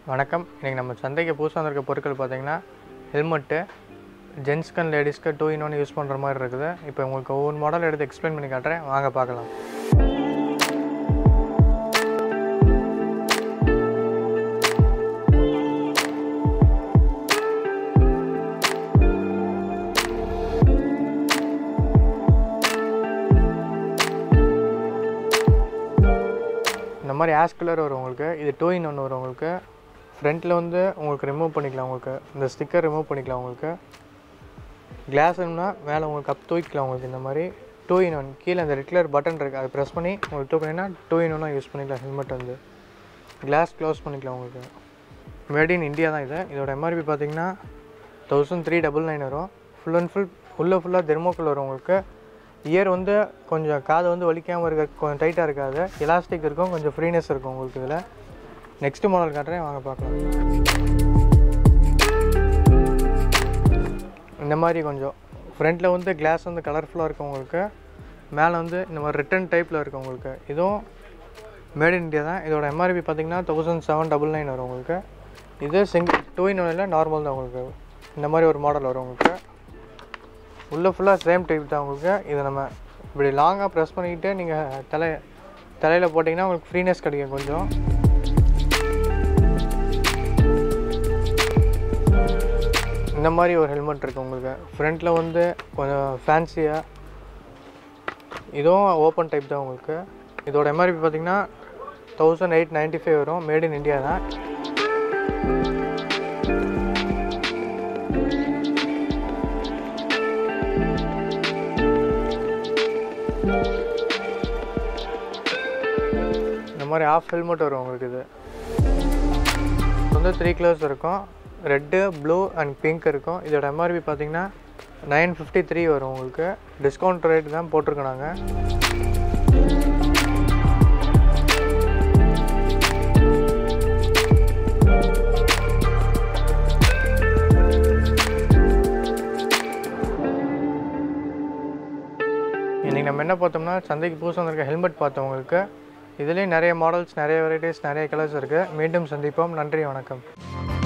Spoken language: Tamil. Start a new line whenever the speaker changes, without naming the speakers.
வணக்கம். இன்றைக்கி நம்ம சந்தைக்கு புதுசாக வந்திருக்க பொருட்கள் பார்த்திங்கன்னா ஹெல்மெட்டு ஜென்ஸ்க்கு அண்ட் லேடிஸ்க்கு 2 in 1 யூஸ் பண்ணுற மாதிரி இருக்குது. இப்போ உங்களுக்கு ஒவ்வொரு மாடல் எடுத்து எக்ஸ்பிளைன் பண்ணி காட்டுறேன், வாங்க பார்க்கலாம். இந்த மாதிரி ஆஷ் கலர் வரும் உங்களுக்கு. இது 2 in 1 வரும் உங்களுக்கு. ஃப்ரண்ட்டில் வந்து உங்களுக்கு ரிமூவ் பண்ணிக்கலாம், உங்களுக்கு இந்த ஸ்டிக்கர் ரிமூவ் பண்ணிக்கலாம். உங்களுக்கு கிளாஸ் வேணும்னா மேலே உங்களுக்கு கப் தூக்கிக்கலாம். உங்களுக்கு இந்த மாதிரி 2 in 1 கீழே அந்த ரெட் கலர் பட்டன் இருக்குது, அதை ப்ரெஸ் பண்ணி உங்களுக்கு தூக்கினீங்கன்னா 2 in 1 யூஸ் பண்ணிக்கலாம். ஹெல்மெட் வந்து கிளாஸ் க்ளோஸ் பண்ணிக்கலாம். உங்களுக்கு மேட் இன் இந்தியா தான் இது. இதோட எம்ஆர்பி பார்த்தீங்கன்னா 1399 வரும். ஃபுல் அண்ட் ஃபுல்லாக தெர்மோக்கல் வரும் உங்களுக்கு. இயர் வந்து கொஞ்சம் காது வந்து வலிக்காமல் இருக்க, கொஞ்சம் டைட்டாக இருக்காது, எலாஸ்டிக் இருக்கும், கொஞ்சம் ஃப்ரீனஸ் இருக்கும் உங்களுக்கு. இதில் நெக்ஸ்ட் மாடல் காட்டுறேன், வாங்க பார்க்கலாம். இந்த மாதிரி கொஞ்சம் ஃப்ரண்ட்டில் வந்து கிளாஸ் வந்து கலர்ஃபுல்லாக இருக்கும் உங்களுக்கு. மேலே வந்து இந்த மாதிரி ரிட்டன் டைப்பில் இருக்கும் உங்களுக்கு. இதுவும் மேட் இன் இந்தியா தான். இதோட எம்ஆர்பி பார்த்திங்கன்னா 1799 வரும் உங்களுக்கு. இது சிங்கிள் 2 in 1 நார்மல் தான் உங்களுக்கு. இந்த மாதிரி ஒரு மாடல் வரும் உங்களுக்கு. உள்ளே ஃபுல்லாக சேம் டைப் தான் உங்களுக்கு. இதை நம்ம இப்படி லாங்காக ப்ரெஸ் பண்ணிக்கிட்டு நீங்கள் தலையில் போட்டிங்கன்னா உங்களுக்கு ஃப்ரீனஸ் கிடைக்கும் கொஞ்சம். இந்த மாதிரி ஒரு ஹெல்மெட் இருக்குது உங்களுக்கு. ஃப்ரண்ட்டில் வந்து கொஞ்சம் ஃபேன்சியாக, இதுவும் ஓப்பன் டைப் தான் உங்களுக்கு. இதோட எம்ஆர்பி பார்த்திங்கன்னா 1895 வரும். மேட் இன் இந்தியா தான். இந்த மாதிரி ஆஃப் ஹெல்மெட் வரும் உங்களுக்கு. இது வந்து 3 கலர்ஸ் இருக்கும், ரெட்டு, ப்ளூ அண்ட் பிங்க் இருக்கும். இதோட எம்ஆர்பி பார்த்திங்கன்னா 953 வரும் உங்களுக்கு. டிஸ்கவுண்ட் ரேட் தான் போட்டிருக்கோம் நாங்கள். இன்றைக்கி நம்ம என்ன பார்த்தோம்னா சந்தைக்கு புதுசாக வந்திருக்க ஹெல்மெட் பார்த்தவங்களுக்கு. இதுலேயும் நிறைய மாடல்ஸ், நிறைய வெரைட்டிஸ், நிறைய கலர்ஸ் இருக்குது. மீண்டும் சந்திப்போம். நன்றி, வணக்கம்.